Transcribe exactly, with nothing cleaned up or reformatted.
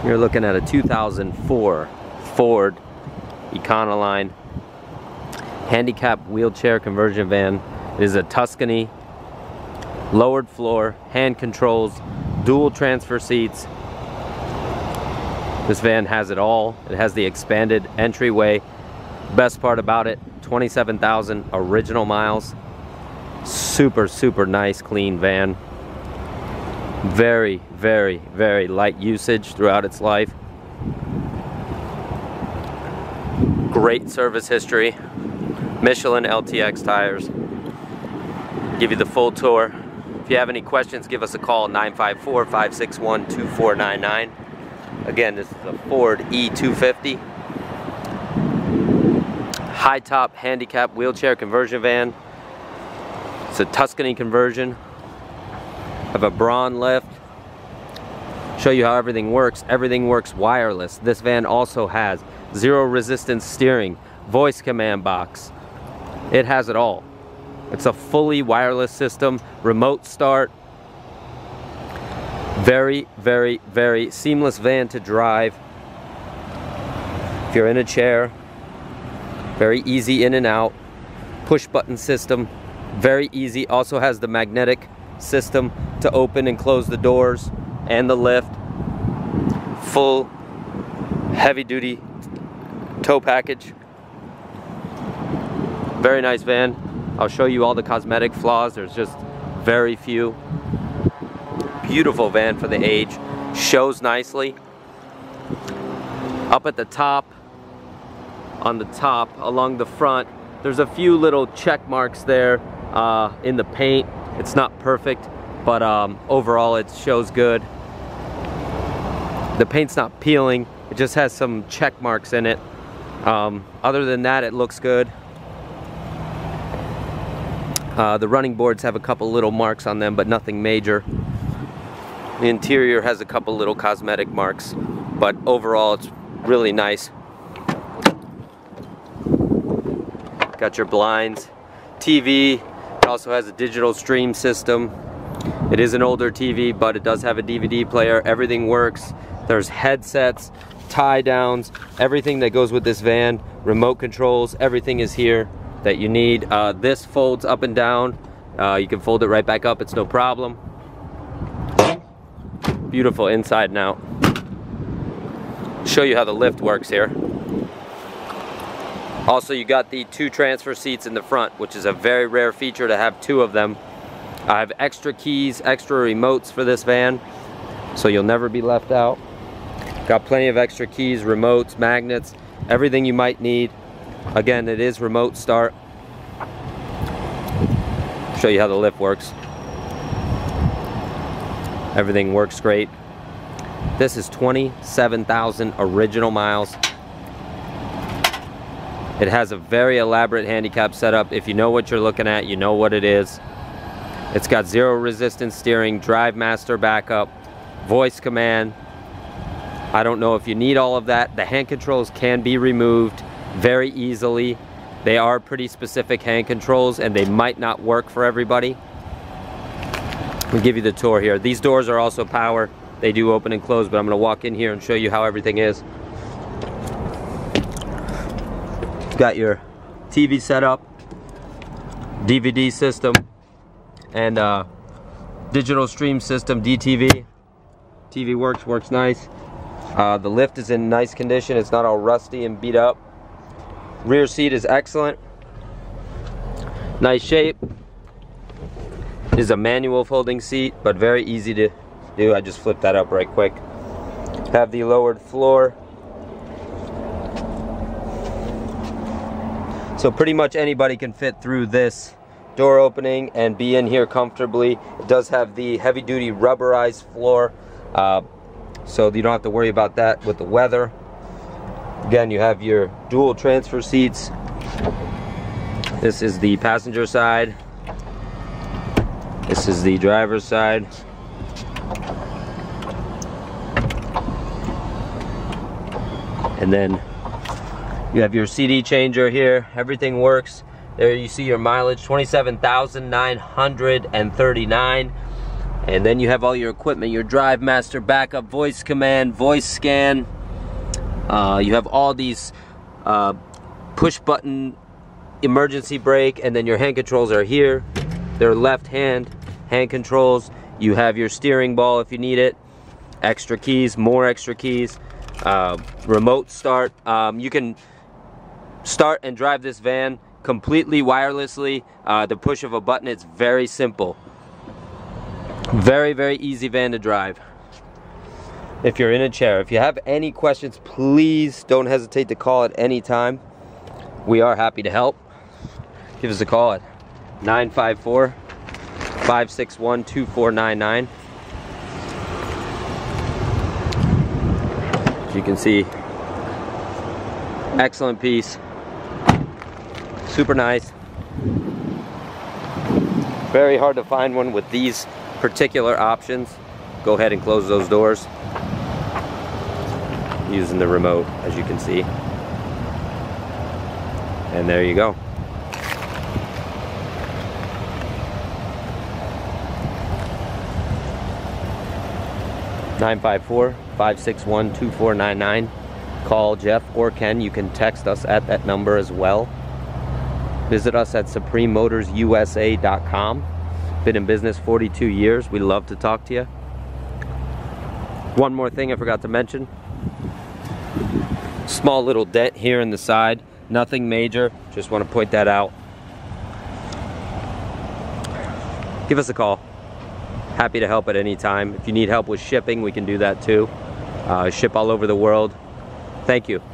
You're looking at a two thousand four Ford Econoline handicap wheelchair conversion van. It is a Tuscany, lowered floor, hand controls, dual transfer seats. This van has it all. It has the expanded entryway. Best part about it, twenty-seven thousand original miles. Super, super nice, clean van. Very, very, very light usage throughout its life. Great service history. Michelin L T X tires. Give you the full tour. If you have any questions, give us a call, nine five four, five six one, two four nine nine. Again, this is a Ford E two fifty. High top handicap wheelchair conversion van. It's a Tuscany conversion. Have a Braun lift. Show you how everything works. Everything works wireless. This van also has zero resistance steering, voice command box. It has it all. It's a fully wireless system, remote start. Very, very, very seamless van to drive. If you're in a chair, very easy in and out. Push button system, very easy. Also has the magnetic system to open and close the doors and the lift. Full heavy duty tow package. Very nice van. I'll show you all the cosmetic flaws. There's just very few. Beautiful van for the age. Shows nicely. Up at the top, on the top along the front, there's a few little check marks there uh, in the paint. It's not perfect, but um, overall it shows good. The paint's not peeling. It just has some check marks in it. Um, other than that, it looks good. Uh, the running boards have a couple little marks on them, but nothing major. The interior has a couple little cosmetic marks, but overall it's really nice. Got your blinds, T V. It also has a digital stream system. It is an older T V, but it does have a D V D player. Everything works. There's headsets, tie downs, everything that goes with this van, remote controls, everything is here that you need. Uh, this folds up and down. Uh, you can fold it right back up, it's no problem. Beautiful inside and out. Show you how the lift works here. Also, you got the two transfer seats in the front, which is a very rare feature to have two of them. I have extra keys, extra remotes for this van, so you'll never be left out. Got plenty of extra keys, remotes, magnets, everything you might need. Again, it is remote start. Show you how the lift works. Everything works great. This is twenty-seven thousand original miles. It has a very elaborate handicap setup. If you know what you're looking at, you know what it is. It's got zero resistance steering, drive master backup, voice command. I don't know if you need all of that. The hand controls can be removed very easily. They are pretty specific hand controls and they might not work for everybody. We'll give you the tour here. These doors are also power. They do open and close, but I'm gonna walk in here and show you how everything is. Got your T V setup, D V D system, and uh, digital stream system, D T V. T V works, works nice. Uh, the lift is in nice condition. It's not all rusty and beat up. Rear seat is excellent. Nice shape. It is a manual folding seat, but very easy to do. I just flipped that up right quick. Have the lowered floor. So pretty much anybody can fit through this door opening and be in here comfortably. It does have the heavy duty rubberized floor, uh, so you don't have to worry about that with the weather. Again, you have your dual transfer seats. This is the passenger side. This is the driver's side. And then you have your C D changer here. Everything works. There you see your mileage, twenty-seven thousand nine hundred thirty-nine. And then you have all your equipment, your Drive Master backup, voice command, voice scan. Uh, you have all these uh, push button emergency brake, and then your hand controls are here. They're left hand hand controls. You have your steering ball if you need it. Extra keys, more extra keys. Uh, remote start. Um, you can start and drive this van completely wirelessly. Uh, the push of a button. It's very simple. Very, very easy van to drive if you're in a chair. If you have any questions, please don't hesitate to call at any time. We are happy to help. Give us a call at nine five four, five six one, two four nine nine. As you can see, excellent piece. Super nice. Very hard to find one with these particular options. Go ahead and close those doors using the remote, as you can see. And there you go. nine five four, five six one, two four nine nine. Call Jeff or Ken. You can text us at that number as well. Visit us at supreme motors U S A dot com. Been in business forty-two years. We love to talk to you. One more thing I forgot to mention. Small little dent here in the side. Nothing major. Just want to point that out. Give us a call. Happy to help at any time. If you need help with shipping, we can do that too. Uh, ship all over the world. Thank you.